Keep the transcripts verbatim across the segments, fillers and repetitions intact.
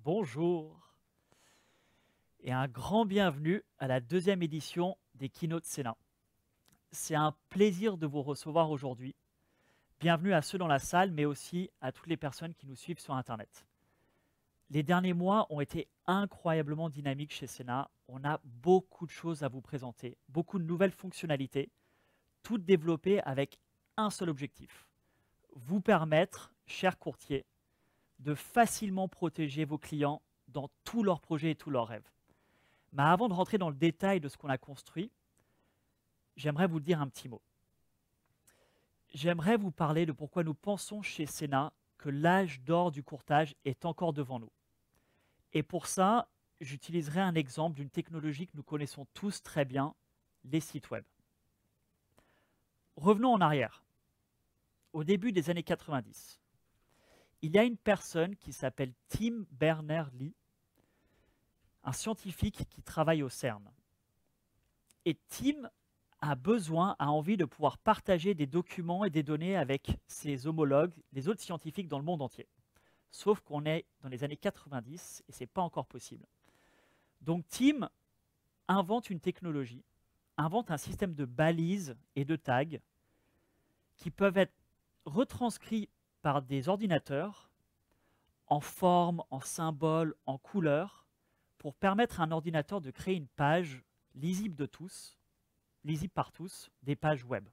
Bonjour et un grand bienvenue à la deuxième édition des Keynote Sénat. C'est un plaisir de vous recevoir aujourd'hui. Bienvenue à ceux dans la salle, mais aussi à toutes les personnes qui nous suivent sur Internet. Les derniers mois ont été incroyablement dynamiques chez Sénat. On a beaucoup de choses à vous présenter, beaucoup de nouvelles fonctionnalités, toutes développées avec un seul objectif: vous permettre, chers courtiers, de facilement protéger vos clients dans tous leurs projets et tous leurs rêves. Mais avant de rentrer dans le détail de ce qu'on a construit, j'aimerais vous dire un petit mot. J'aimerais vous parler de pourquoi nous pensons chez Sénat que l'âge d'or du courtage est encore devant nous. Et pour ça, j'utiliserai un exemple d'une technologie que nous connaissons tous très bien, les sites web. Revenons en arrière, au début des années quatre-vingt-dix. Il y a une personne qui s'appelle Tim Berners-Lee, un scientifique qui travaille au CERN. Et Tim a besoin, a envie de pouvoir partager des documents et des données avec ses homologues, les autres scientifiques dans le monde entier. Sauf qu'on est dans les années quatre-vingt-dix et ce n'est pas encore possible. Donc Tim invente une technologie, invente un système de balises et de tags qui peuvent être retranscrits par des ordinateurs en forme, en symboles, en couleurs, pour permettre à un ordinateur de créer une page lisible de tous, lisible par tous, des pages web.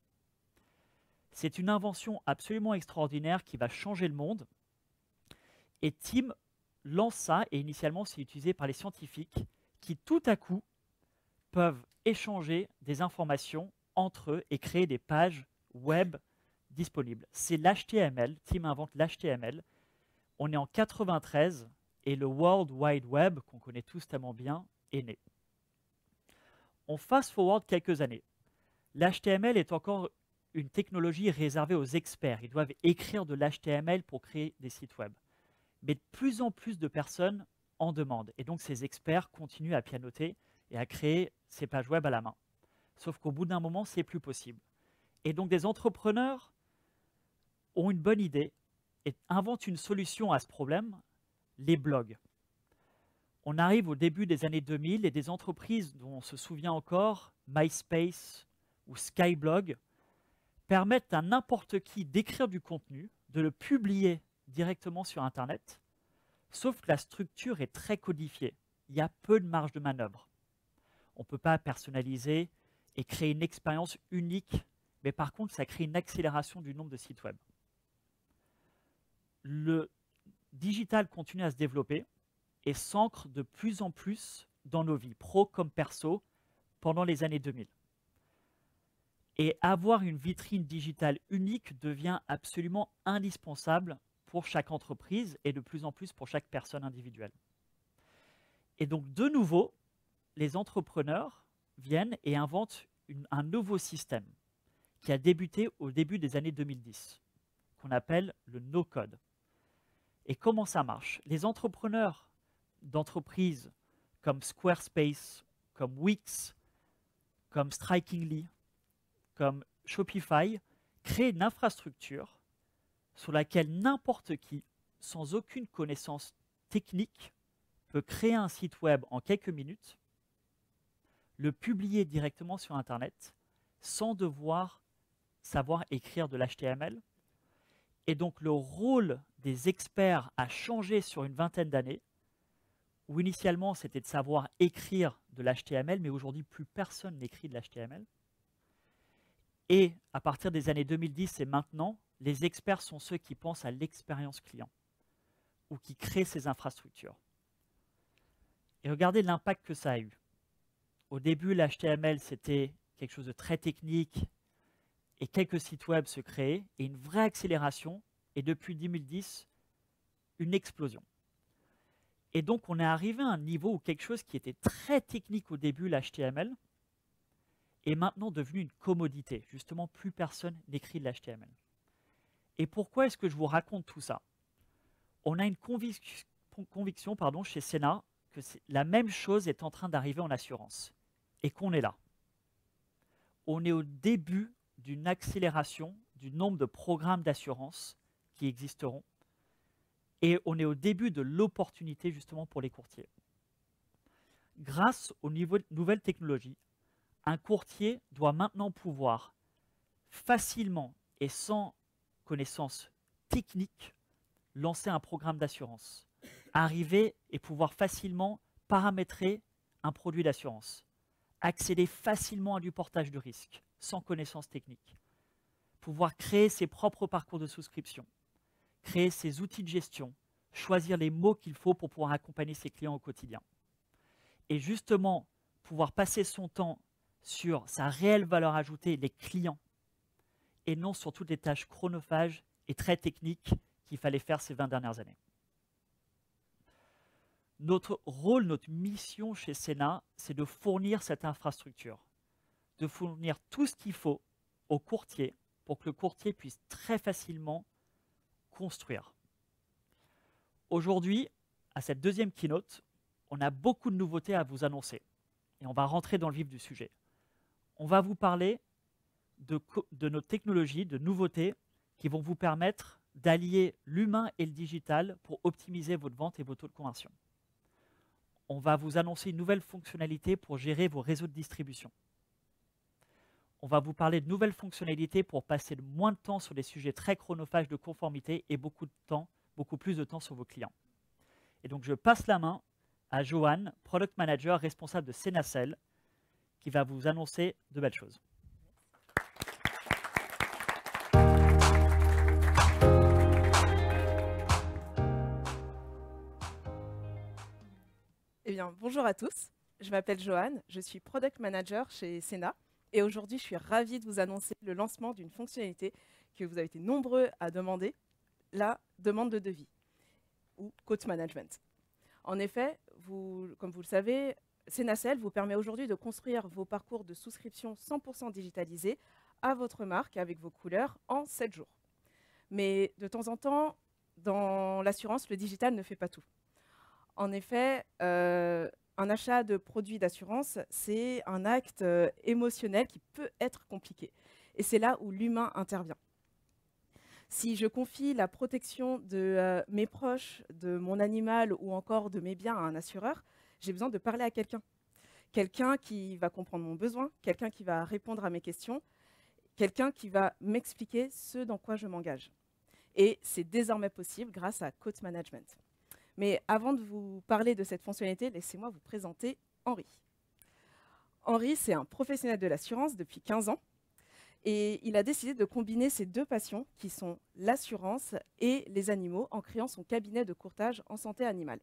C'est une invention absolument extraordinaire qui va changer le monde. Et Tim lance ça, et initialement c'est utilisé par les scientifiques qui tout à coup peuvent échanger des informations entre eux et créer des pages web disponibles. C'est l'H T M L, Tim invente l'H T M L. On est en quatre-vingt-treize et le World Wide Web, qu'on connaît tous tellement bien, est né. On fast forward quelques années. L'H T M L est encore une technologie réservée aux experts. Ils doivent écrire de l'H T M L pour créer des sites web. Mais de plus en plus de personnes en demandent. Et donc ces experts continuent à pianoter et à créer ces pages web à la main. Sauf qu'au bout d'un moment, c'est plus possible. Et donc des entrepreneurs ont une bonne idée et inventent une solution à ce problème, les blogs. On arrive au début des années deux mille et des entreprises dont on se souvient encore, MySpace ou Skyblog, permettent à n'importe qui d'écrire du contenu, de le publier directement sur Internet, sauf que la structure est très codifiée. Il y a peu de marge de manœuvre. On ne peut pas personnaliser et créer une expérience unique, mais par contre, ça crée une accélération du nombre de sites web. Le digital continue à se développer et s'ancre de plus en plus dans nos vies, pro comme perso, pendant les années deux mille. Et avoir une vitrine digitale unique devient absolument indispensable pour chaque entreprise et de plus en plus pour chaque personne individuelle. Et donc, de nouveau, les entrepreneurs viennent et inventent une, un nouveau système qui a débuté au début des années deux mille dix, qu'on appelle le no-code. Et comment ça marche? Les entrepreneurs d'entreprises comme Squarespace, comme Wix, comme Strikingly, comme Shopify, créent une infrastructure sur laquelle n'importe qui, sans aucune connaissance technique, peut créer un site web en quelques minutes, le publier directement sur Internet, sans devoir savoir écrire de l'H T M L. Et donc le rôle des experts a changé sur une vingtaine d'années, où initialement c'était de savoir écrire de l'H T M L, mais aujourd'hui plus personne n'écrit de l'H T M L. Et à partir des années deux mille dix et maintenant, les experts sont ceux qui pensent à l'expérience client ou qui créent ces infrastructures. Et regardez l'impact que ça a eu. Au début, l'H T M L, c'était quelque chose de très technique et quelques sites web se créaient et une vraie accélération. Et depuis deux mille dix, une explosion. Et donc, on est arrivé à un niveau où quelque chose qui était très technique au début, l'H T M L, est maintenant devenu une commodité. Justement, plus personne n'écrit de l'H T M L. Et pourquoi est-ce que je vous raconte tout ça? On a une convic conviction pardon, chez Sénat que la même chose est en train d'arriver en assurance et qu'on est là. On est au début d'une accélération du nombre de programmes d'assurance qui existeront Et on est au début de l'opportunité justement pour les courtiers. Grâce aux nouvelles technologies, un courtier doit maintenant pouvoir facilement et sans connaissance technique lancer un programme d'assurance, arriver et pouvoir facilement paramétrer un produit d'assurance, accéder facilement à du portage de risque sans connaissance technique, pouvoir créer ses propres parcours de souscription, créer ses outils de gestion, choisir les mots qu'il faut pour pouvoir accompagner ses clients au quotidien. Et justement, pouvoir passer son temps sur sa réelle valeur ajoutée, les clients, et non sur toutes les tâches chronophages et très techniques qu'il fallait faire ces vingt dernières années. Notre rôle, notre mission chez Sena, c'est de fournir cette infrastructure, de fournir tout ce qu'il faut au courtier pour que le courtier puisse très facilement construire. Aujourd'hui, à cette deuxième keynote, on a beaucoup de nouveautés à vous annoncer et on va rentrer dans le vif du sujet. On va vous parler de, de nos technologies, de nouveautés qui vont vous permettre d'allier l'humain et le digital pour optimiser votre vente et vos taux de conversion. On va vous annoncer une nouvelle fonctionnalité pour gérer vos réseaux de distribution. On va vous parler de nouvelles fonctionnalités pour passer moins de temps sur des sujets très chronophages de conformité et beaucoup de temps, beaucoup plus de temps sur vos clients. Et donc je passe la main à Johan, Product Manager responsable de Senacel, qui va vous annoncer de belles choses. Eh bien, bonjour à tous, je m'appelle Johan, je suis Product Manager chez Sena et aujourd'hui je suis ravie de vous annoncer le lancement d'une fonctionnalité que vous avez été nombreux à demander, la demande de devis ou quote management. En effet, vous, comme vous le savez, Senacel vous permet aujourd'hui de construire vos parcours de souscription cent pour cent digitalisés à votre marque avec vos couleurs en sept jours. Mais de temps en temps, dans l'assurance, le digital ne fait pas tout. En effet, euh, un achat de produits d'assurance, c'est un acte euh, émotionnel qui peut être compliqué. Et c'est là où l'humain intervient. Si je confie la protection de euh, mes proches, de mon animal ou encore de mes biens à un assureur, j'ai besoin de parler à quelqu'un. Quelqu'un qui va comprendre mon besoin, quelqu'un qui va répondre à mes questions, quelqu'un qui va m'expliquer ce dans quoi je m'engage. Et c'est désormais possible grâce à Quote Management. Mais avant de vous parler de cette fonctionnalité, laissez-moi vous présenter Henri. Henri, c'est un professionnel de l'assurance depuis quinze ans et il a décidé de combiner ses deux passions qui sont l'assurance et les animaux en créant son cabinet de courtage en santé animale.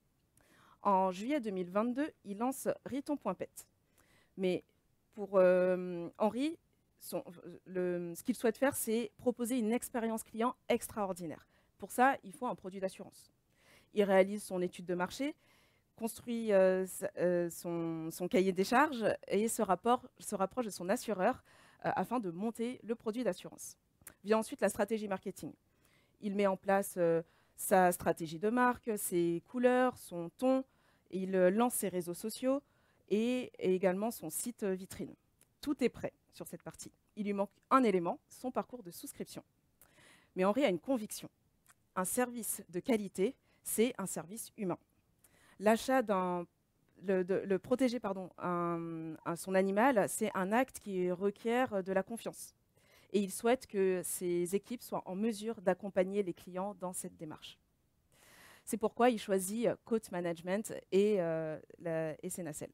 En juillet deux mille vingt-deux, il lance Riton point pet. Mais pour euh, Henri, son, le, ce qu'il souhaite faire, c'est proposer une expérience client extraordinaire. Pour ça, il faut un produit d'assurance. Il réalise son étude de marché, construit euh, euh, son, son cahier des charges et se, rapport, se rapproche de son assureur euh, afin de monter le produit d'assurance. Vient ensuite la stratégie marketing. Il met en place euh, sa stratégie de marque, ses couleurs, son ton. Il euh, lance ses réseaux sociaux et, et également son site euh, vitrine. Tout est prêt sur cette partie. Il lui manque un élément, son parcours de souscription. Mais Henri a une conviction. Un service de qualité, c'est un service humain. L'achat d'un, le, de, le protéger pardon, un, un, son animal, c'est un acte qui requiert de la confiance. Et il souhaite que ses équipes soient en mesure d'accompagner les clients dans cette démarche. C'est pourquoi il choisit Quote Management et, euh, la, et Senacel.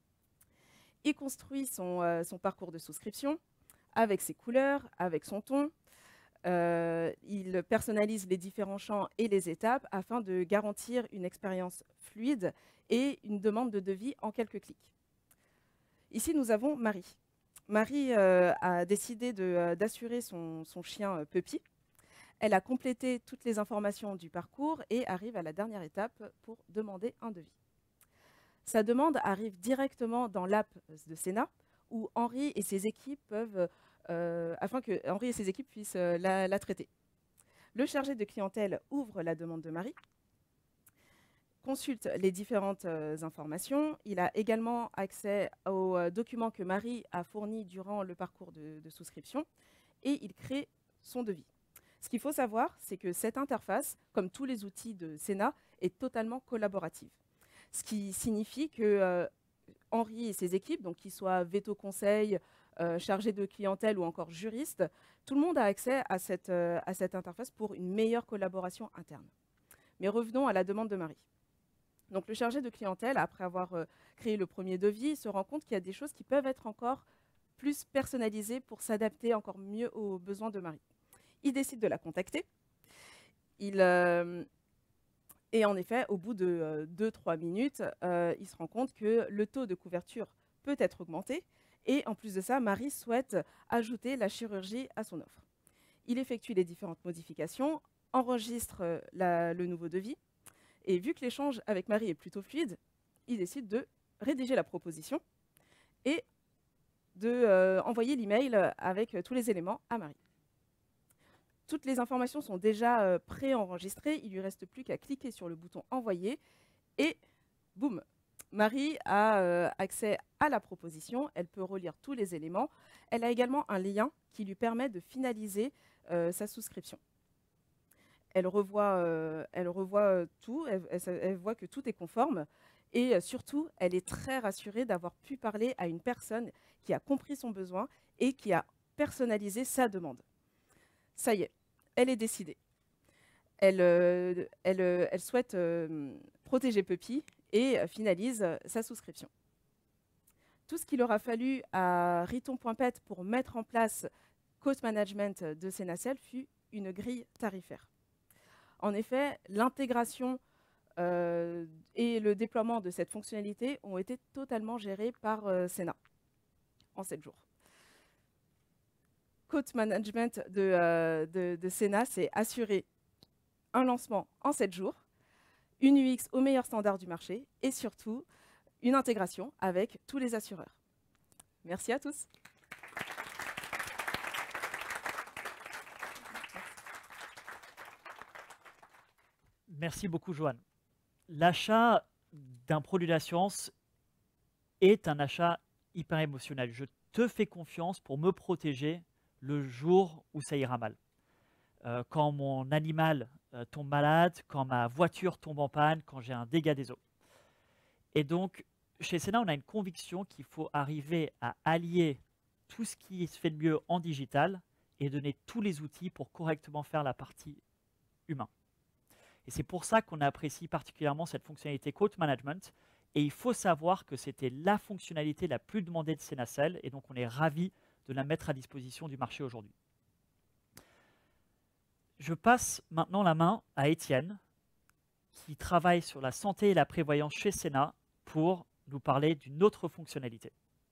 Il construit son, euh, son parcours de souscription avec ses couleurs, avec son ton. Euh, il personnalise les différents champs et les étapes afin de garantir une expérience fluide et une demande de devis en quelques clics. Ici, nous avons Marie. Marie euh, a décidé d'assurer son, son chien euh, Puppy. Elle a complété toutes les informations du parcours et arrive à la dernière étape pour demander un devis. Sa demande arrive directement dans l'app de Sena, où Henri et ses équipes peuvent Euh, afin que Henri et ses équipes puissent euh, la, la traiter. Le chargé de clientèle ouvre la demande de Marie, consulte les différentes euh, informations. Il a également accès aux euh, documents que Marie a fournis durant le parcours de, de souscription et il crée son devis. Ce qu'il faut savoir, c'est que cette interface, comme tous les outils de Sénat, est totalement collaborative. Ce qui signifie que euh, Henri et ses équipes, donc qu'ils soient veto conseil, euh, chargés de clientèle ou encore juristes, tout le monde a accès à cette, euh, à cette interface pour une meilleure collaboration interne. Mais revenons à la demande de Marie. Donc le chargé de clientèle, après avoir euh, créé le premier devis, se rend compte qu'il y a des choses qui peuvent être encore plus personnalisées pour s'adapter encore mieux aux besoins de Marie. Il décide de la contacter. Il, euh, et en effet, au bout de deux trois minutes, euh, il se rend compte que le taux de couverture peut être augmenté. Et en plus de ça, Marie souhaite ajouter la chirurgie à son offre. Il effectue les différentes modifications, enregistre la, le nouveau devis. Et vu que l'échange avec Marie est plutôt fluide, il décide de rédiger la proposition et d'envoyer euh, l'email avec tous les éléments à Marie. Toutes les informations sont déjà euh, pré-enregistrées, il ne lui reste plus qu'à cliquer sur le bouton « Envoyer » et boum, Marie a euh, accès à la proposition, elle peut relire tous les éléments. Elle a également un lien qui lui permet de finaliser euh, sa souscription. Elle revoit, euh, elle revoit tout, elle, elle, elle voit que tout est conforme et euh, surtout, elle est très rassurée d'avoir pu parler à une personne qui a compris son besoin et qui a personnalisé sa demande. Ça y est, elle est décidée. Elle, euh, elle, euh, elle souhaite euh, protéger Puppy et euh, finalise euh, sa souscription. Tout ce qu'il aura fallu à Riton point pet pour mettre en place Cost Management de Sénacel fut une grille tarifaire. En effet, l'intégration euh, et le déploiement de cette fonctionnalité ont été totalement gérés par euh, Sénat en sept jours. Cost Management de, euh, de, de Sénat, c'est assurer un lancement en sept jours, une U X au meilleur standard du marché et surtout une intégration avec tous les assureurs. Merci à tous. Merci beaucoup, Joanne. L'achat d'un produit d'assurance est un achat hyper émotionnel. Je te fais confiance pour me protéger le jour où ça ira mal. Euh, quand mon animal euh, tombe malade, quand ma voiture tombe en panne, quand j'ai un dégât des eaux. Et donc, chez Sénat, on a une conviction qu'il faut arriver à allier tout ce qui se fait de mieux en digital et donner tous les outils pour correctement faire la partie humain. Et c'est pour ça qu'on apprécie particulièrement cette fonctionnalité Quote Management. Et il faut savoir que c'était la fonctionnalité la plus demandée de Sénacel, et donc on est ravis de la mettre à disposition du marché aujourd'hui. Je passe maintenant la main à Étienne, qui travaille sur la santé et la prévoyance chez Sénat pour nous parler d'une autre fonctionnalité. Étienne ?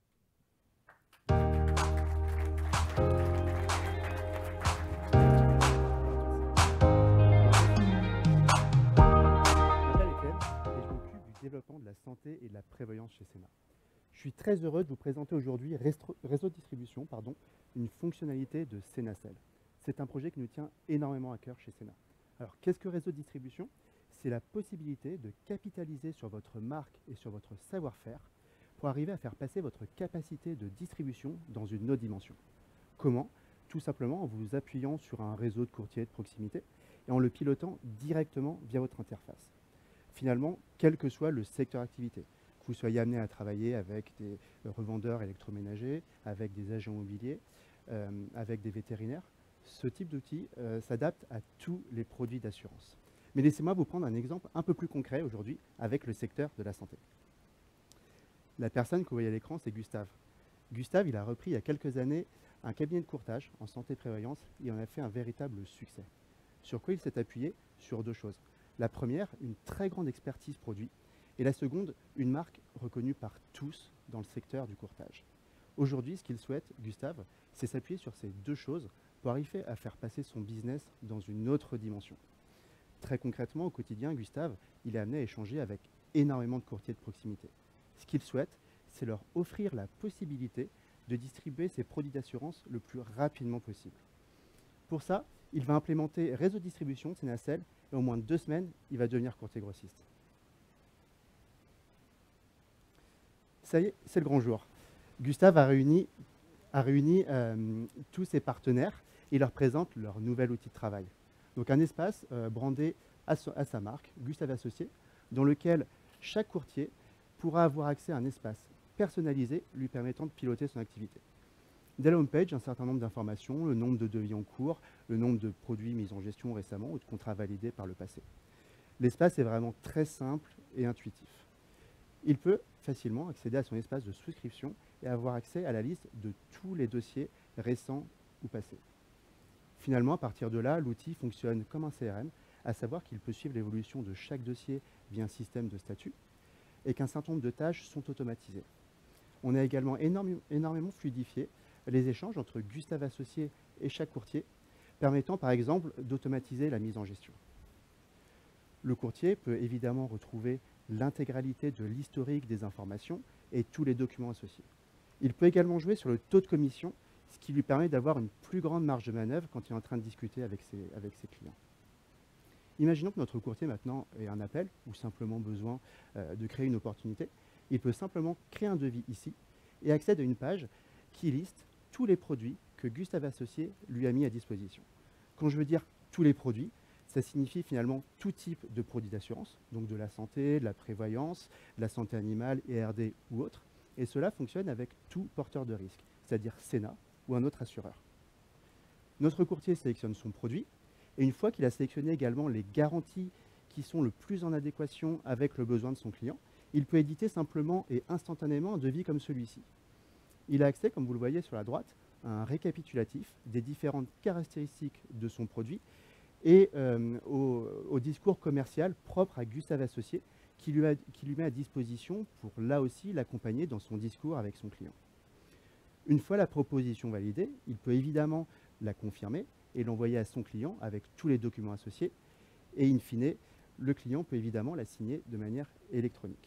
Développement de la santé et de la prévoyance chez Sénat. Je suis très heureux de vous présenter aujourd'hui Réseau Distribution, pardon, une fonctionnalité de Sénacel. C'est un projet qui nous tient énormément à cœur chez Sénat. Alors, qu'est-ce que Réseau Distribution? C'est la possibilité de capitaliser sur votre marque et sur votre savoir-faire pour arriver à faire passer votre capacité de distribution dans une autre dimension. Comment? Tout simplement en vous appuyant sur un réseau de courtiers de proximité et en le pilotant directement via votre interface. Finalement, quel que soit le secteur d'activité, que vous soyez amené à travailler avec des revendeurs électroménagers, avec des agents immobiliers, euh, avec des vétérinaires, ce type d'outil euh, s'adapte à tous les produits d'assurance. Mais laissez-moi vous prendre un exemple un peu plus concret aujourd'hui avec le secteur de la santé. La personne que vous voyez à l'écran, c'est Gustave. Gustave, il a repris il y a quelques années un cabinet de courtage en santé-prévoyance et en a fait un véritable succès. Sur quoi il s'est appuyé? Sur deux choses. La première, une très grande expertise produit, et la seconde, une marque reconnue par tous dans le secteur du courtage. Aujourd'hui, ce qu'il souhaite, Gustave, c'est s'appuyer sur ces deux choses pour arriver à faire passer son business dans une autre dimension. Très concrètement, au quotidien, Gustave, il est amené à échanger avec énormément de courtiers de proximité. Ce qu'il souhaite, c'est leur offrir la possibilité de distribuer ses produits d'assurance le plus rapidement possible. Pour ça, il va implémenter Réseau Distribution de Sénacel et en moins de deux semaines, il va devenir courtier grossiste. Ça y est, c'est le grand jour. Gustave a réuni, a réuni euh, tous ses partenaires et leur présentent leur nouvel outil de travail. Donc un espace euh, brandé à, so à sa marque, Gustave Associés, dans lequel chaque courtier pourra avoir accès à un espace personnalisé lui permettant de piloter son activité. Dès la homepage, un certain nombre d'informations, le nombre de devis en cours, le nombre de produits mis en gestion récemment ou de contrats validés par le passé. L'espace est vraiment très simple et intuitif. Il peut facilement accéder à son espace de souscription et avoir accès à la liste de tous les dossiers récents ou passés. Finalement, à partir de là, l'outil fonctionne comme un C R M, à savoir qu'il peut suivre l'évolution de chaque dossier via un système de statut et qu'un certain nombre de tâches sont automatisées. On a également énorme, énormément fluidifié les échanges entre Gustave Associés et chaque courtier, permettant par exemple d'automatiser la mise en gestion. Le courtier peut évidemment retrouver l'intégralité de l'historique des informations et tous les documents associés. Il peut également jouer sur le taux de commission, ce qui lui permet d'avoir une plus grande marge de manœuvre quand il est en train de discuter avec ses, avec ses clients. Imaginons que notre courtier maintenant ait un appel ou simplement besoin euh, de créer une opportunité. Il peut simplement créer un devis ici et accéder à une page qui liste tous les produits que Gustave Associés lui a mis à disposition. Quand je veux dire tous les produits, ça signifie finalement tout type de produits d'assurance, donc de la santé, de la prévoyance, de la santé animale, E R D ou autre. Et cela fonctionne avec tout porteur de risque, c'est-à-dire Sénat ou un autre assureur. Notre courtier sélectionne son produit et une fois qu'il a sélectionné également les garanties qui sont le plus en adéquation avec le besoin de son client, il peut éditer simplement et instantanément un devis comme celui-ci. Il a accès, comme vous le voyez sur la droite, à un récapitulatif des différentes caractéristiques de son produit et euh, au, au discours commercial propre à Gustave Associés qui lui, a, qui lui met à disposition pour là aussi l'accompagner dans son discours avec son client. Une fois la proposition validée, il peut évidemment la confirmer et l'envoyer à son client avec tous les documents associés et in fine, le client peut évidemment la signer de manière électronique.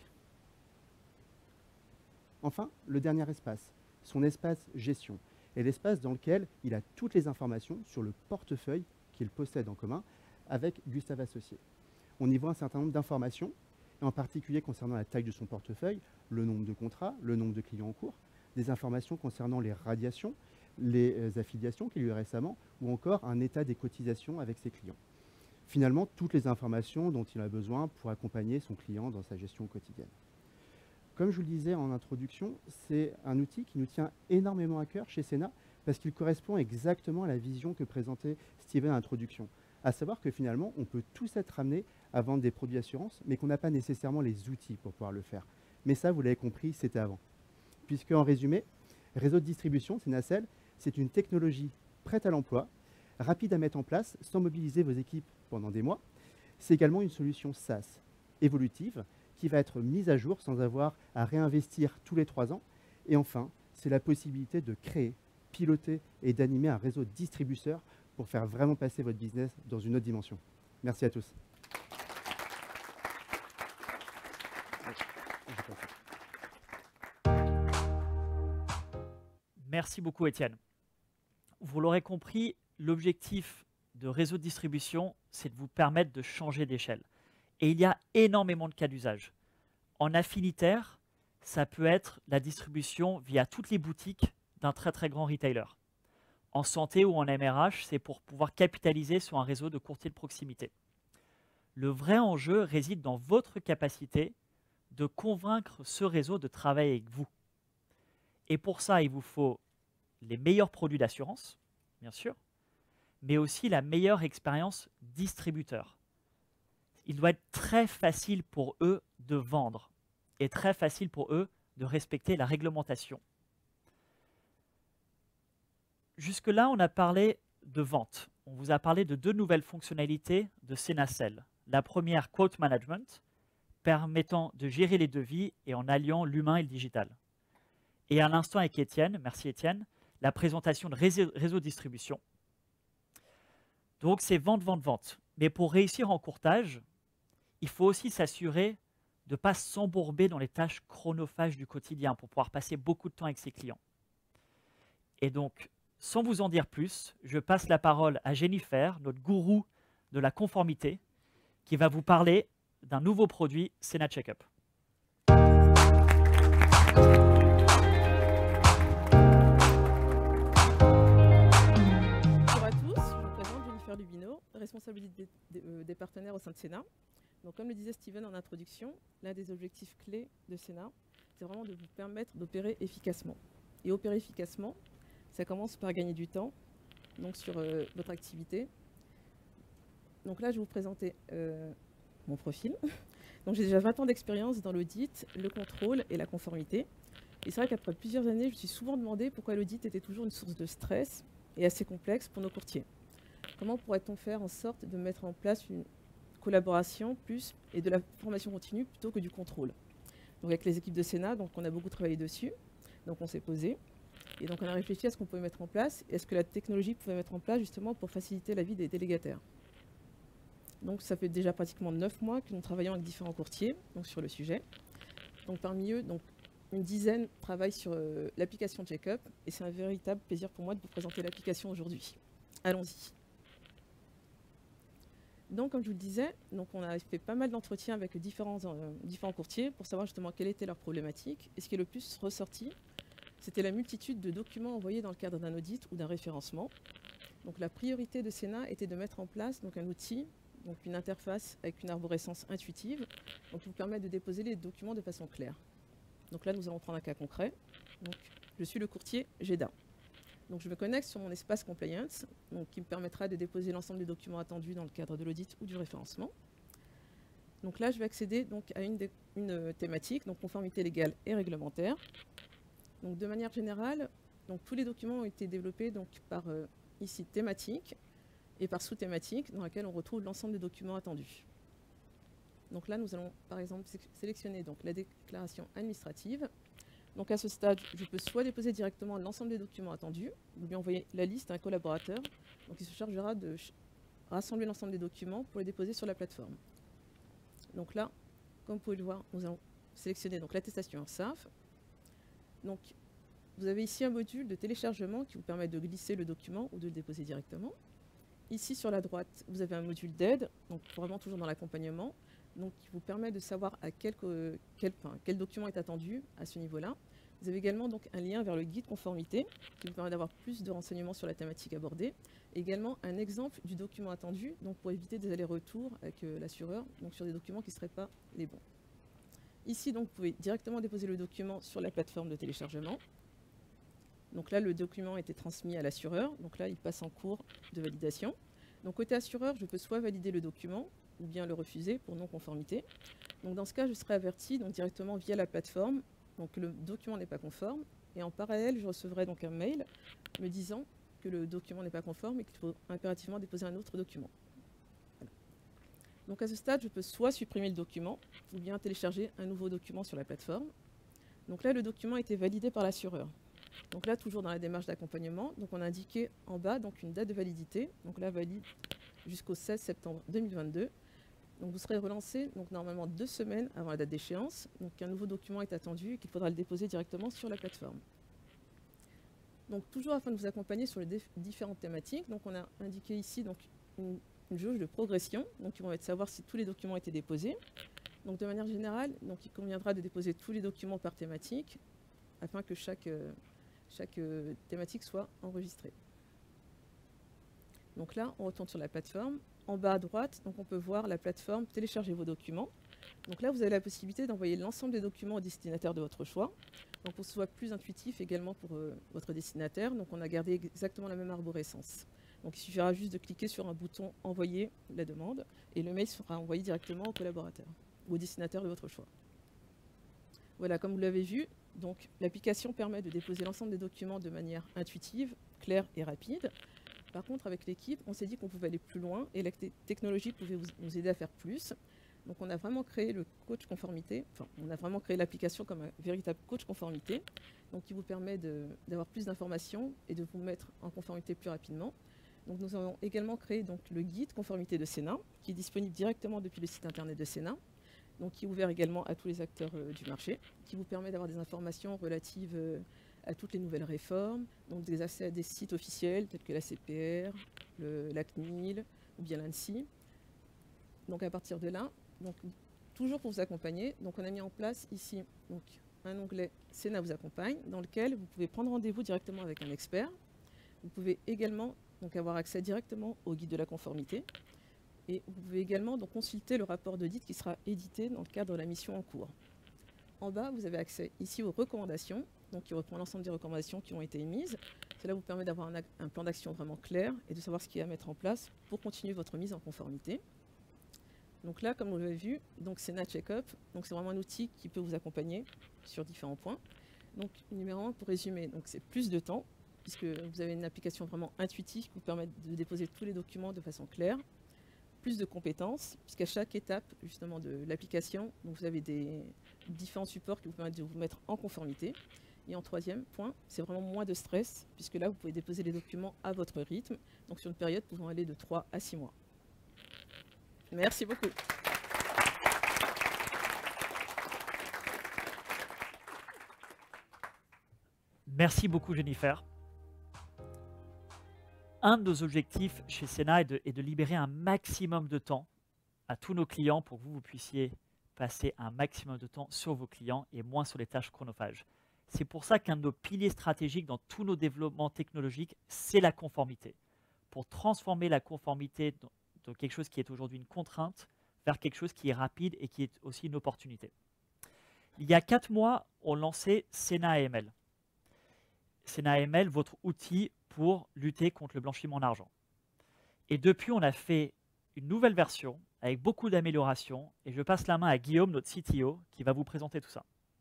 Enfin, le dernier espace, son espace gestion, est l'espace dans lequel il a toutes les informations sur le portefeuille qu'il possède en commun avec Gustave Associés. On y voit un certain nombre d'informations, en particulier concernant la taille de son portefeuille, le nombre de contrats, le nombre de clients en cours, des informations concernant les radiations, les euh, affiliations qu'il y a eu récemment, ou encore un état des cotisations avec ses clients. Finalement, toutes les informations dont il a besoin pour accompagner son client dans sa gestion quotidienne. Comme je vous le disais en introduction, c'est un outil qui nous tient énormément à cœur chez Sénat parce qu'il correspond exactement à la vision que présentait Steven à l'introduction. À savoir que finalement, on peut tous être amenés à vendre des produits d'assurance, mais qu'on n'a pas nécessairement les outils pour pouvoir le faire. Mais ça, vous l'avez compris, c'était avant. Puisque, en résumé, réseau de distribution, Sénacel, c'est une technologie prête à l'emploi, rapide à mettre en place sans mobiliser vos équipes pendant des mois. C'est également une solution SaaS évolutive qui va être mise à jour sans avoir à réinvestir tous les trois ans. Et enfin, c'est la possibilité de créer, piloter et d'animer un réseau de distributeurs pour faire vraiment passer votre business dans une autre dimension. Merci à tous. Merci beaucoup, Étienne. Vous l'aurez compris, l'objectif de réseau de distribution, c'est de vous permettre de changer d'échelle. Et il y a énormément de cas d'usage. En affinitaire, ça peut être la distribution via toutes les boutiques d'un très très grand retailer. En santé ou en M R H, c'est pour pouvoir capitaliser sur un réseau de courtiers de proximité. Le vrai enjeu réside dans votre capacité de convaincre ce réseau de travailler avec vous. Et pour ça, il vous faut les meilleurs produits d'assurance, bien sûr, mais aussi la meilleure expérience distributeur. Il doit être très facile pour eux de vendre et très facile pour eux de respecter la réglementation. Jusque-là, on a parlé de vente. On vous a parlé de deux nouvelles fonctionnalités de Sénacel. La première, Quote Management, permettant de gérer les devis et en alliant l'humain et le digital. Et à l'instant avec Étienne, merci Étienne, la présentation de réseau, réseau distribution. Donc c'est vente, vente, vente. Mais pour réussir en courtage, il faut aussi s'assurer de ne pas s'embourber dans les tâches chronophages du quotidien pour pouvoir passer beaucoup de temps avec ses clients. Et donc, sans vous en dire plus, je passe la parole à Jennifer, notre gourou de la conformité, qui va vous parler d'un nouveau produit, Sénat Checkup. Bonjour à Lubino, responsabilité des, des, euh, des partenaires au sein de Sénat. Donc, comme le disait Steven en introduction, l'un des objectifs clés de Sénat, c'est vraiment de vous permettre d'opérer efficacement. Et opérer efficacement, ça commence par gagner du temps donc sur euh, votre activité. Donc là, je vais vous présenter euh, mon profil. Donc, j'ai déjà vingt ans d'expérience dans l'audit, le contrôle et la conformité. Et c'est vrai qu'après plusieurs années, je me suis souvent demandé pourquoi l'audit était toujours une source de stress et assez complexe pour nos courtiers. Comment pourrait-on faire en sorte de mettre en place une collaboration plus et de la formation continue plutôt que du contrôle? Donc avec les équipes de Sénat, donc on a beaucoup travaillé dessus. Donc on s'est posé et donc on a réfléchi à ce qu'on pouvait mettre en place et à ce que la technologie pouvait mettre en place justement pour faciliter la vie des délégataires. Donc ça fait déjà pratiquement neuf mois que nous travaillons avec différents courtiers donc sur le sujet. Donc parmi eux, donc, une dizaine travaillent sur euh, l'application Check-up et c'est un véritable plaisir pour moi de vous présenter l'application aujourd'hui. Allons-y. Donc comme je vous le disais, donc, on a fait pas mal d'entretiens avec différents, euh, différents courtiers pour savoir justement quelle était leur problématique. Et ce qui est le plus ressorti, c'était la multitude de documents envoyés dans le cadre d'un audit ou d'un référencement. Donc la priorité de Sénat était de mettre en place donc, un outil, donc une interface avec une arborescence intuitive, donc, qui vous permet de déposer les documents de façon claire. Donc là, nous allons prendre un cas concret. Donc, je suis le courtier G E D A. Donc, je me connecte sur mon espace compliance, donc, qui me permettra de déposer l'ensemble des documents attendus dans le cadre de l'audit ou du référencement. Donc là, je vais accéder donc, à une, des, une thématique, donc conformité légale et réglementaire. Donc, de manière générale, donc, tous les documents ont été développés donc, par euh, ici thématique et par sous-thématique, dans laquelle on retrouve l'ensemble des documents attendus. Donc là, nous allons par exemple sélectionner donc, la déclaration administrative. Donc à ce stade, je peux soit déposer directement l'ensemble des documents attendus, ou lui envoyer la liste à un collaborateur, donc il se chargera de rassembler l'ensemble des documents pour les déposer sur la plateforme. Donc là, comme vous pouvez le voir, nous allons sélectionner donc l'attestation URSSAF. Donc vous avez ici un module de téléchargement qui vous permet de glisser le document ou de le déposer directement. Ici sur la droite, vous avez un module d'aide, donc vraiment toujours dans l'accompagnement, donc qui vous permet de savoir à quel, quel, enfin, quel document est attendu à ce niveau-là. Vous avez également donc un lien vers le guide conformité qui vous permet d'avoir plus de renseignements sur la thématique abordée. Et également un exemple du document attendu, donc pour éviter des allers-retours avec euh, l'assureur, donc sur des documents qui ne seraient pas les bons. Ici, donc, vous pouvez directement déposer le document sur la plateforme de téléchargement. Donc là, le document a été transmis à l'assureur. Donc là, il passe en cours de validation. Donc côté assureur, je peux soit valider le document, ou bien le refuser pour non-conformité. Donc dans ce cas, je serai averti donc, directement via la plateforme donc, que le document n'est pas conforme. Et en parallèle, je recevrai donc un mail me disant que le document n'est pas conforme et qu'il faut impérativement déposer un autre document. Voilà. Donc à ce stade, je peux soit supprimer le document ou bien télécharger un nouveau document sur la plateforme. Donc là, le document a été validé par l'assureur. Donc là, toujours dans la démarche d'accompagnement, donc on a indiqué en bas donc, une date de validité. Donc là, valide jusqu'au seize septembre deux mille vingt-deux. Donc vous serez relancé donc, normalement deux semaines avant la date d'échéance. Donc un nouveau document est attendu et qu'il faudra le déposer directement sur la plateforme. Donc toujours afin de vous accompagner sur les différentes thématiques, donc on a indiqué ici donc, une, une jauge de progression, donc qui vont être savoir si tous les documents ont été déposés. Donc de manière générale, donc, il conviendra de déposer tous les documents par thématique afin que chaque, euh, chaque euh, thématique soit enregistrée. Donc là, on retourne sur la plateforme. En bas à droite, donc on peut voir la plateforme « Télécharger vos documents ». Donc là, vous avez la possibilité d'envoyer l'ensemble des documents au destinataire de votre choix. Donc pour que ce soit plus intuitif également pour euh, votre destinataire. Donc on a gardé exactement la même arborescence. Donc il suffira juste de cliquer sur un bouton « Envoyer la demande » et le mail sera envoyé directement au collaborateur ou au destinataire de votre choix. Voilà, comme vous l'avez vu, donc l'application permet de déposer l'ensemble des documents de manière intuitive, claire et rapide. Par contre, avec l'équipe, on s'est dit qu'on pouvait aller plus loin et la technologie pouvait vous, nous aider à faire plus. Donc on a vraiment créé le coach conformité, enfin on a vraiment créé l'application comme un véritable coach conformité, donc qui vous permet d'avoir plus d'informations et de vous mettre en conformité plus rapidement. Donc nous avons également créé donc, le guide conformité de Sénat, qui est disponible directement depuis le site internet de Sénat, donc qui est ouvert également à tous les acteurs euh, du marché, qui vous permet d'avoir des informations relatives euh, à toutes les nouvelles réformes, donc des accès à des sites officiels tels que la C P R, le, la C N I L ou bien l'ANSSI. Donc à partir de là, donc, toujours pour vous accompagner, donc on a mis en place ici donc, un onglet Sénat vous accompagne, dans lequel vous pouvez prendre rendez-vous directement avec un expert. Vous pouvez également donc avoir accès directement au guide de la conformité. Et vous pouvez également donc, consulter le rapport d'audit qui sera édité dans le cadre de la mission en cours. En bas, vous avez accès ici aux recommandations, donc qui reprend l'ensemble des recommandations qui ont été émises. Cela vous permet d'avoir un, un plan d'action vraiment clair et de savoir ce qu'il y a à mettre en place pour continuer votre mise en conformité. Donc là, comme vous l'avez vu, donc Sena Checkup, donc c'est vraiment un outil qui peut vous accompagner sur différents points. Donc numéro un, pour résumer, donc c'est plus de temps, puisque vous avez une application vraiment intuitive qui vous permet de déposer tous les documents de façon claire. Plus de compétences, puisqu'à chaque étape justement de l'application, vous avez des différents supports qui vous permettent de vous mettre en conformité. Et en troisième point, c'est vraiment moins de stress, puisque là, vous pouvez déposer les documents à votre rythme, donc sur une période pouvant aller de trois à six mois. Merci beaucoup. Merci beaucoup, Jennifer. Un de nos objectifs chez Sena est de, est de libérer un maximum de temps à tous nos clients pour que vous, vous puissiez passer un maximum de temps sur vos clients et moins sur les tâches chronophages. C'est pour ça qu'un de nos piliers stratégiques dans tous nos développements technologiques, c'est la conformité. Pour transformer la conformité de quelque chose qui est aujourd'hui une contrainte vers quelque chose qui est rapide et qui est aussi une opportunité. Il y a quatre mois, on lançait Sena A M L. Sena A M L, votre outil pour lutter contre le blanchiment d'argent. Et depuis, on a fait une nouvelle version avec beaucoup d'améliorations. Et je passe la main à Guillaume, notre C T O, qui va vous présenter tout ça.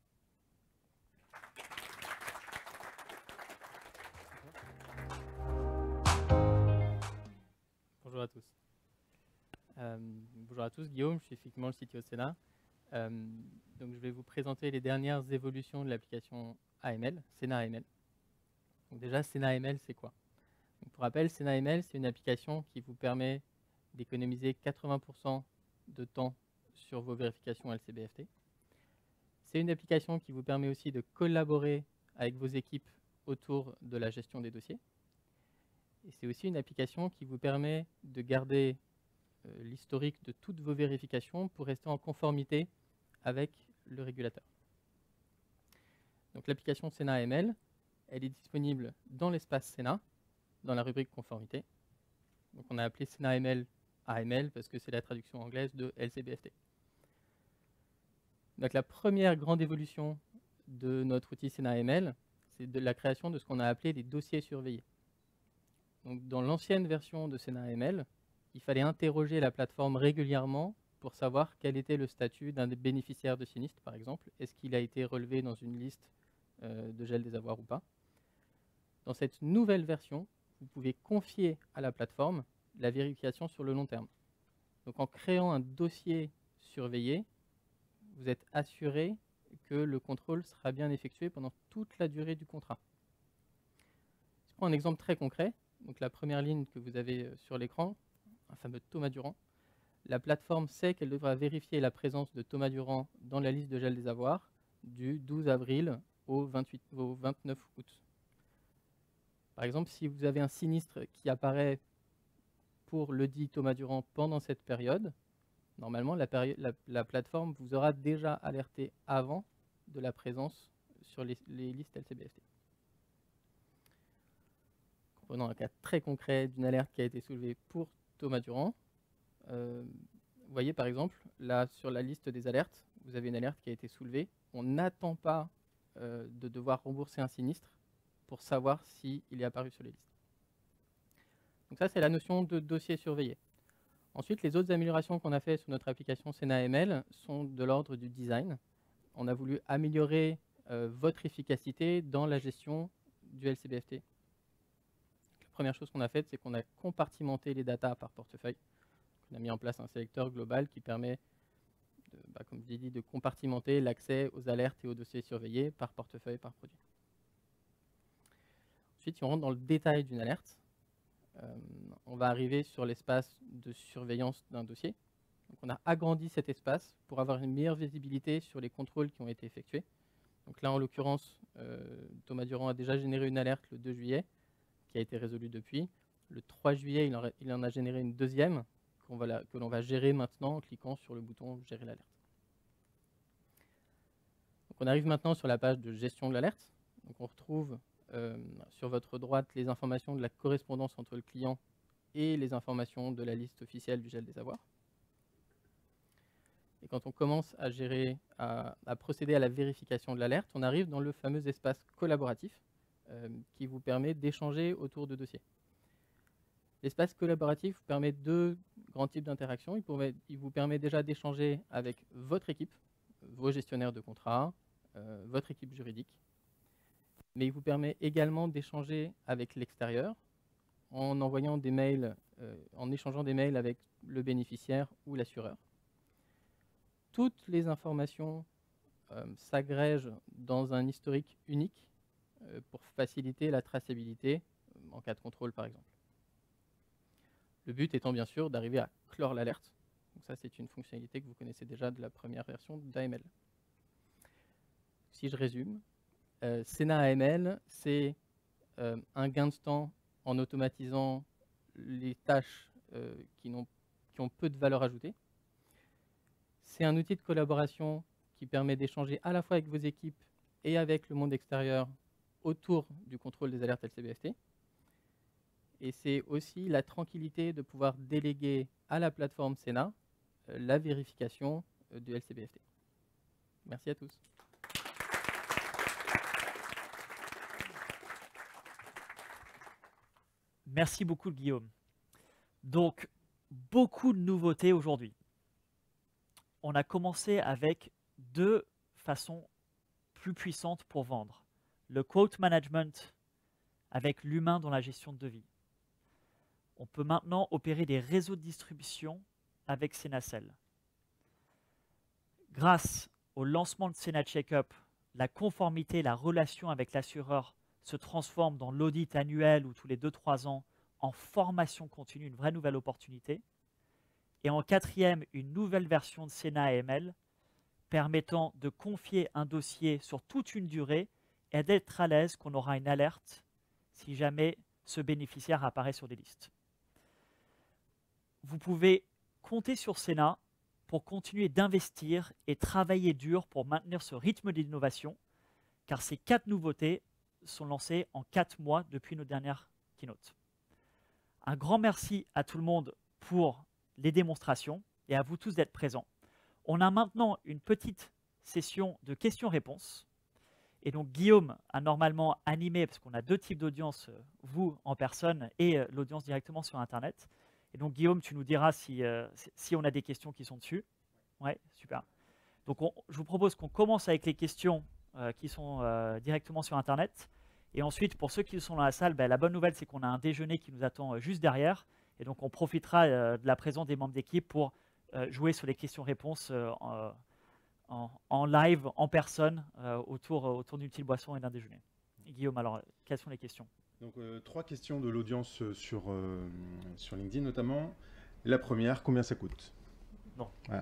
Bonjour à tous. Euh, bonjour à tous, Guillaume, je suis effectivement le C T O de Sena. Euh, donc je vais vous présenter les dernières évolutions de l'application A M L, Sena A M L. Donc déjà, Sena A M L, c'est quoi? Donc pour rappel, Sena A M L, c'est une application qui vous permet d'économiser quatre-vingts pour cent de temps sur vos vérifications L C B F T. C'est une application qui vous permet aussi de collaborer avec vos équipes autour de la gestion des dossiers. Et c'est aussi une application qui vous permet de garder euh, l'historique de toutes vos vérifications pour rester en conformité avec le régulateur. Donc l'application Sena A M L, elle est disponible dans l'espace Sena, dans la rubrique conformité. Donc on a appelé Sena A M L A M L parce que c'est la traduction anglaise de L C B F T. Donc la première grande évolution de notre outil Sena A M L, c'est de la création de ce qu'on a appelé des dossiers surveillés. Donc dans l'ancienne version de Sena A M L, il fallait interroger la plateforme régulièrement pour savoir quel était le statut d'un des bénéficiaires de sinistre, par exemple. Est-ce qu'il a été relevé dans une liste euh, de gel des avoirs ou pas? Dans cette nouvelle version, vous pouvez confier à la plateforme la vérification sur le long terme. Donc en créant un dossier surveillé, vous êtes assuré que le contrôle sera bien effectué pendant toute la durée du contrat. Je prends un exemple très concret. Donc la première ligne que vous avez sur l'écran, un fameux Thomas Durand. La plateforme sait qu'elle devra vérifier la présence de Thomas Durand dans la liste de gel des avoirs du douze avril au, vingt-huit, au vingt-neuf août. Par exemple, si vous avez un sinistre qui apparaît pour le dit Thomas Durand pendant cette période, normalement la, péri la, la plateforme vous aura déjà alerté avant de la présence sur les, les listes L C B F T. Prenons un cas très concret d'une alerte qui a été soulevée pour Thomas Durand. Euh, vous voyez par exemple, là sur la liste des alertes, vous avez une alerte qui a été soulevée. On n'attend pas euh, de devoir rembourser un sinistre pour savoir s'il est apparu sur les listes. Donc ça, c'est la notion de dossier surveillé. Ensuite, les autres améliorations qu'on a fait sur notre application Sena A M L sont de l'ordre du design. On a voulu améliorer euh, votre efficacité dans la gestion du L C B F T. La première chose qu'on a faite, c'est qu'on a compartimenté les datas par portefeuille. On a mis en place un sélecteur global qui permet, de, bah, comme je l'ai dit, de compartimenter l'accès aux alertes et aux dossiers surveillés par portefeuille, par produit. Ensuite, si on rentre dans le détail d'une alerte, euh, on va arriver sur l'espace de surveillance d'un dossier. Donc, on a agrandi cet espace pour avoir une meilleure visibilité sur les contrôles qui ont été effectués. Donc là, en l'occurrence, euh, Thomas Durand a déjà généré une alerte le deux juillet, qui a été résolue depuis. Le trois juillet, il en, il en a généré une deuxième, qu'on va la, que l'on va gérer maintenant en cliquant sur le bouton « Gérer l'alerte ». Donc on arrive maintenant sur la page de gestion de l'alerte. Donc on retrouve euh, sur votre droite les informations de la correspondance entre le client et les informations de la liste officielle du gel des avoirs. Et quand on commence à gérer, à, à procéder à la vérification de l'alerte, on arrive dans le fameux espace collaboratif euh, qui vous permet d'échanger autour de dossiers. L'espace collaboratif vous permet deux grands types d'interactions. Il, il vous permet déjà d'échanger avec votre équipe, vos gestionnaires de contrats, euh, votre équipe juridique. Mais il vous permet également d'échanger avec l'extérieur en envoyant des mails, euh, en échangeant des mails avec le bénéficiaire ou l'assureur. Toutes les informations euh, s'agrègent dans un historique unique euh, pour faciliter la traçabilité en cas de contrôle, par exemple. Le but étant bien sûr d'arriver à clore l'alerte. Donc ça, c'est une fonctionnalité que vous connaissez déjà de la première version d'A M L. Si je résume, euh, Sena A M L, c'est euh, un gain de temps en automatisant les tâches euh, qui, n'ont, qui ont peu de valeur ajoutée. C'est un outil de collaboration qui permet d'échanger à la fois avec vos équipes et avec le monde extérieur autour du contrôle des alertes L C B F T. Et c'est aussi la tranquillité de pouvoir déléguer à la plateforme Sena euh, la vérification euh, du L C B F T. Merci à tous. Merci beaucoup, Guillaume. Donc, beaucoup de nouveautés aujourd'hui. On a commencé avec deux façons plus puissantes pour vendre. Le quote management avec l'humain dans la gestion de devis. On peut maintenant opérer des réseaux de distribution avec Senacell. Grâce au lancement de Sena Checkup, la conformité, la relation avec l'assureur se transforme dans l'audit annuel ou tous les deux trois ans en formation continue, une vraie nouvelle opportunité. Et en quatrième, une nouvelle version de Sena A M L permettant de confier un dossier sur toute une durée et d'être à l'aise qu'on aura une alerte si jamais ce bénéficiaire apparaît sur des listes. Vous pouvez compter sur Sena pour continuer d'investir et travailler dur pour maintenir ce rythme d'innovation, car ces quatre nouveautés sont lancées en quatre mois depuis nos dernières keynotes. Un grand merci à tout le monde pour les démonstrations et à vous tous d'être présents. On a maintenant une petite session de questions-réponses. Et donc Guillaume a normalement animé, parce qu'on a deux types d'audience, vous en personne et l'audience directement sur Internet. Et donc Guillaume, tu nous diras si, euh, si on a des questions qui sont dessus. Ouais, super. Donc on, je vous propose qu'on commence avec les questions euh, qui sont euh, directement sur Internet. Et ensuite, pour ceux qui sont dans la salle, ben, la bonne nouvelle, c'est qu'on a un déjeuner qui nous attend euh, juste derrière. Et donc on profitera euh, de la présence des membres d'équipe pour euh, jouer sur les questions-réponses euh, en, en, en live, en personne, euh, autour, autour d'une petite boisson et d'un déjeuner. Et Guillaume, alors, quelles sont les questions ? Donc, euh, trois questions de l'audience sur, euh, sur LinkedIn notamment. La première, combien ça coûte ? Non. Voilà.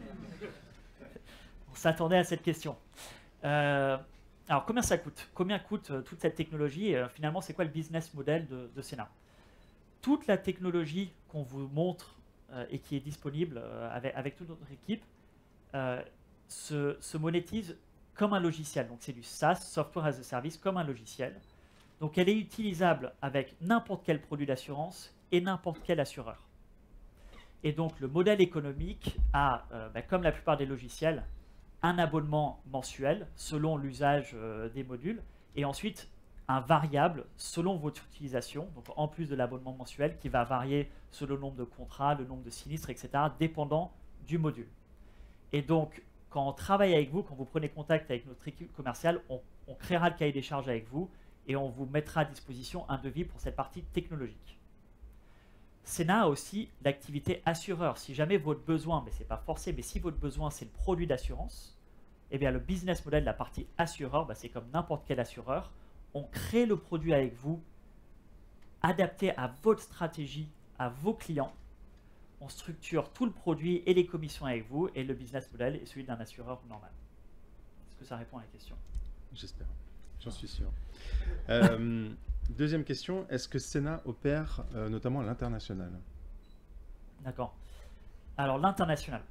On s'attendait à cette question. Euh, alors, combien ça coûte ? Combien coûte euh, toute cette technologie ? euh, Finalement, c'est quoi le business model de, de Sena ? Toute la technologie qu'on vous montre euh, et qui est disponible euh, avec, avec toute notre équipe euh, se, se monétise comme un logiciel. Donc, c'est du SaaS, Software as a Service, comme un logiciel. Donc, elle est utilisable avec n'importe quel produit d'assurance et n'importe quel assureur. Et donc, le modèle économique a, euh, bah, comme la plupart des logiciels, un abonnement mensuel selon l'usage euh, des modules et ensuite un variable selon votre utilisation, donc en plus de l'abonnement mensuel qui va varier selon le nombre de contrats, le nombre de sinistres, et cetera, dépendant du module. Et donc, quand on travaille avec vous, quand vous prenez contact avec notre équipe commerciale, on, on créera le cahier des charges avec vous et on vous mettra à disposition un devis pour cette partie technologique. Sena a aussi l'activité assureur. Si jamais votre besoin, mais ce n'est pas forcé, mais si votre besoin c'est le produit d'assurance, eh bien le business model de la partie assureur, bah, c'est comme n'importe quel assureur. On crée le produit avec vous, adapté à votre stratégie, à vos clients. On structure tout le produit et les commissions avec vous et le business model est celui d'un assureur normal. Est-ce que ça répond à la question? J'espère, j'en suis sûr. Euh, deuxième question, est-ce que Sena opère euh, notamment à l'international? D'accord. Alors l'international.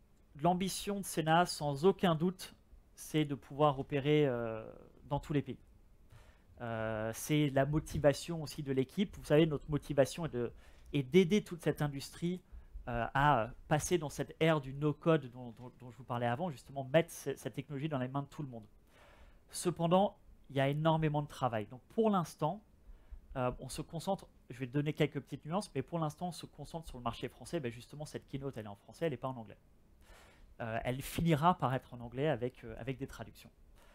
L'ambition de Sena, sans aucun doute, c'est de pouvoir opérer euh, dans tous les pays. Euh, c'est la motivation aussi de l'équipe. Vous savez, notre motivation est de- est d'aider toute cette industrie euh, à passer dans cette ère du no-code dont, dont- dont je vous parlais avant, justement mettre ce- cette technologie dans les mains de tout le monde. Cependant, il y a énormément de travail. Donc pour l'instant, euh, on se concentre, je vais donner quelques petites nuances, mais pour l'instant, on se concentre sur le marché français. Ben justement, cette keynote, elle est en français, elle n'est pas en anglais. Euh, elle finira par être en anglais avec, euh, avec des traductions.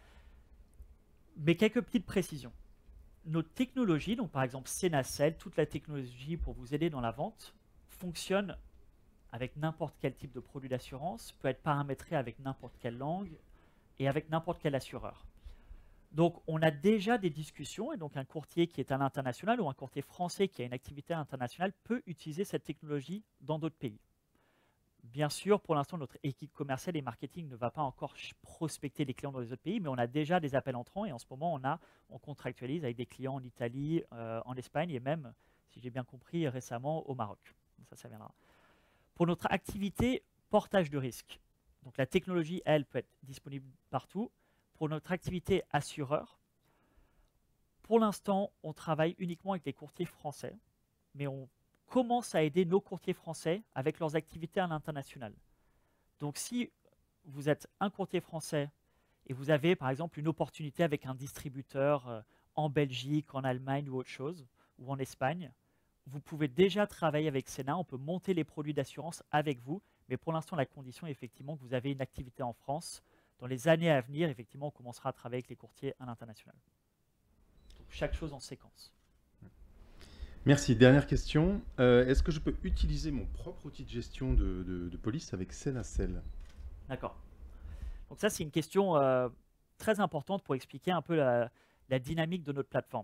Mais quelques petites précisions. Notre technologie, donc par exemple Senacell, toute la technologie pour vous aider dans la vente, fonctionne avec n'importe quel type de produit d'assurance, peut être paramétré avec n'importe quelle langue et avec n'importe quel assureur. Donc on a déjà des discussions, et donc un courtier qui est à l'international ou un courtier français qui a une activité internationale peut utiliser cette technologie dans d'autres pays. Bien sûr, pour l'instant, notre équipe commerciale et marketing ne va pas encore prospecter les clients dans les autres pays, mais on a déjà des appels entrants et en ce moment, on, a, on contractualise avec des clients en Italie, euh, en Espagne et même, si j'ai bien compris, récemment au Maroc. Ça, ça viendra. Pour notre activité portage de risque, donc la technologie, elle, peut être disponible partout. Pour notre activité assureur, pour l'instant, on travaille uniquement avec des courtiers français, mais on commence à aider nos courtiers français avec leurs activités à l'international. Donc si vous êtes un courtier français et vous avez par exemple une opportunité avec un distributeur euh, en Belgique, en Allemagne ou autre chose, ou en Espagne, vous pouvez déjà travailler avec Sena, on peut monter les produits d'assurance avec vous, mais pour l'instant la condition est effectivement que vous avez une activité en France. Dans les années à venir, effectivement, on commencera à travailler avec les courtiers à l'international. Donc chaque chose en séquence. Merci. Dernière question. Euh, Est-ce que je peux utiliser mon propre outil de gestion de, de, de police avec Senacell? D'accord. Donc ça, c'est une question euh, très importante pour expliquer un peu la, la dynamique de notre plateforme.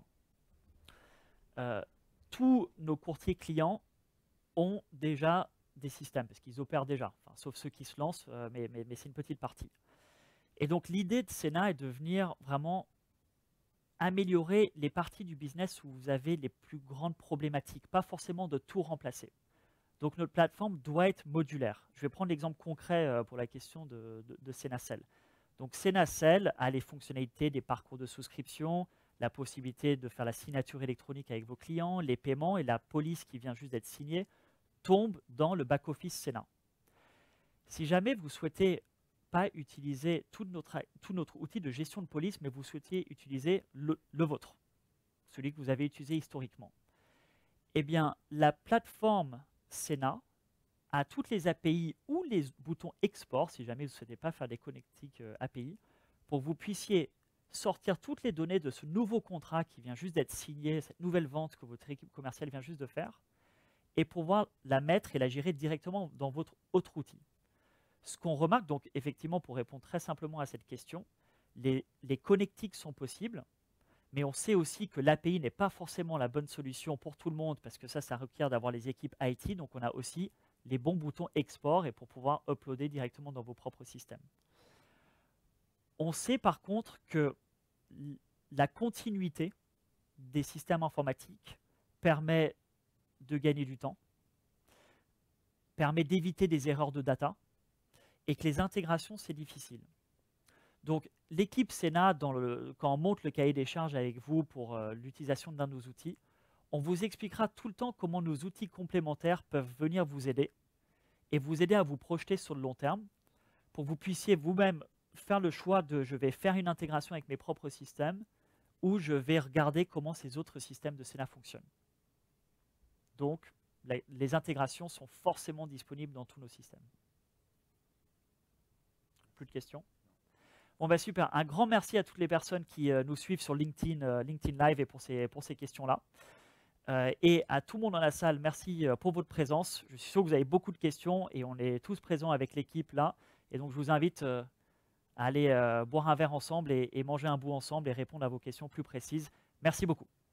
Euh, tous nos courtiers clients ont déjà des systèmes, parce qu'ils opèrent déjà, enfin, sauf ceux qui se lancent, euh, mais, mais, mais c'est une petite partie. Et donc l'idée de Sena est de venir vraiment améliorer les parties du business où vous avez les plus grandes problématiques, pas forcément de tout remplacer. Donc notre plateforme doit être modulaire. Je vais prendre l'exemple concret euh, pour la question de, de, de Senacell. Donc Senacell a les fonctionnalités des parcours de souscription, la possibilité de faire la signature électronique avec vos clients, les paiements et la police qui vient juste d'être signée tombe dans le back-office Sena. Si jamais vous souhaitez pas utiliser tout notre, tout notre outil de gestion de police, mais vous souhaitiez utiliser le, le vôtre, celui que vous avez utilisé historiquement, eh bien, la plateforme Sena a toutes les A P I ou les boutons export, si jamais vous ne souhaitez pas faire des connectiques euh, A P I, pour que vous puissiez sortir toutes les données de ce nouveau contrat qui vient juste d'être signé, cette nouvelle vente que votre équipe commerciale vient juste de faire, et pouvoir la mettre et la gérer directement dans votre autre outil. Ce qu'on remarque, donc effectivement, pour répondre très simplement à cette question, les, les connectiques sont possibles, mais on sait aussi que l'A P I n'est pas forcément la bonne solution pour tout le monde, parce que ça, ça requiert d'avoir les équipes I T, donc on a aussi les bons boutons export et pour pouvoir uploader directement dans vos propres systèmes. On sait par contre que la continuité des systèmes informatiques permet de gagner du temps, permet d'éviter des erreurs de data, et que les intégrations, c'est difficile. Donc, l'équipe Sena, dans le, quand on monte le cahier des charges avec vous pour euh, l'utilisation d'un de nos outils, on vous expliquera tout le temps comment nos outils complémentaires peuvent venir vous aider et vous aider à vous projeter sur le long terme pour que vous puissiez vous-même faire le choix de je vais faire une intégration avec mes propres systèmes ou je vais regarder comment ces autres systèmes de Sena fonctionnent. Donc, la, les intégrations sont forcément disponibles dans tous nos systèmes. Plus de questions? Bon bah super, un grand merci à toutes les personnes qui euh, nous suivent sur LinkedIn, euh, LinkedIn Live et pour ces, pour ces questions-là. Euh, et à tout le monde dans la salle, merci euh, pour votre présence. Je suis sûr que vous avez beaucoup de questions et on est tous présents avec l'équipe là. Et donc je vous invite euh, à aller euh, boire un verre ensemble et, et manger un bout ensemble et répondre à vos questions plus précises. Merci beaucoup.